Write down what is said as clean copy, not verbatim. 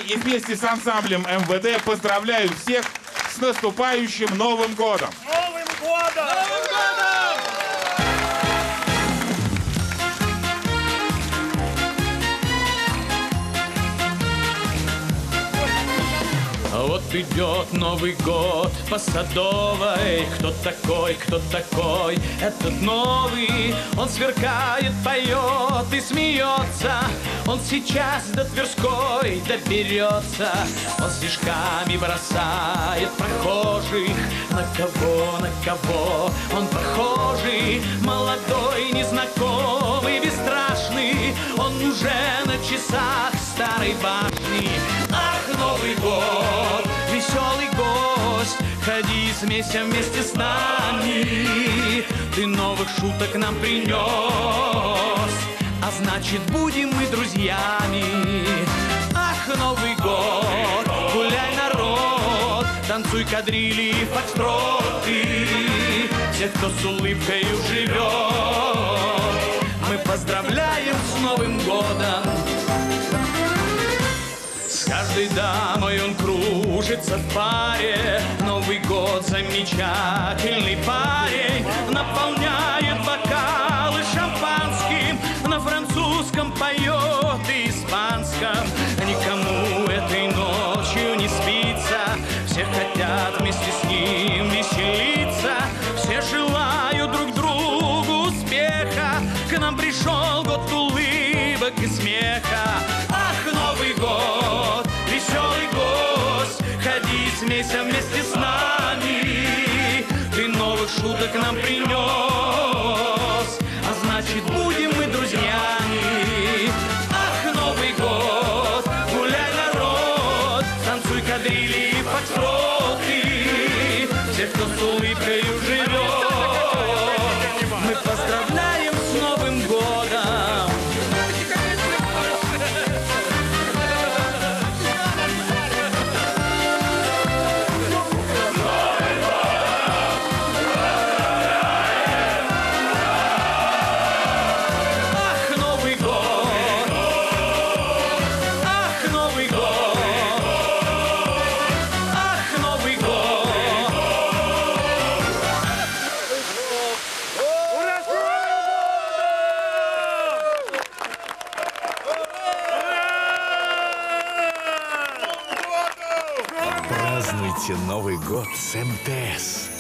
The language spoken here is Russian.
и вместе с ансамблем МВД поздравляю всех с наступающим Новым годом! Новым годом! Новым годом! Вот идет Новый год по Садовой. Кто такой этот новый? Он сверкает, поет и смеется. Он сейчас до Тверской доберется. Он снежками бросает прохожих. На кого? Он похожий, молодой, незнакомый, бесстрашный. Он уже на часах старой башни. Ах, Новый год, веселый гость, ходи, смейся вместе с нами. Ты новых шуток нам принес, а значит, будем мы друзьями. Ах, Новый год, гуляй, народ, танцуй кадрили и фокстроты. Всех, кто с улыбкою живет, мы поздравляем с Новым годом. С каждой дамой он кружится в паре. Новый год замечательный парень. Наполняет бокалы шампанским. На французском поет и испанском. Никому этой ночью не спится. Все хотят вместе с ним веселиться. Все желают друг другу успеха. К нам пришел год улыбок и смеха. Ах, Новый год, веселый гость, ходи, смейся вместе с нами. Ты новых шуток нам принес, а значит, будем мы друзьями. Ах, Новый год, гуляй, народ, танцуй кадрили и фокстроты. Всех, кто с улыбкою живет, мы поздравляем с Новым годом. Празднуйте Новый год с МТС.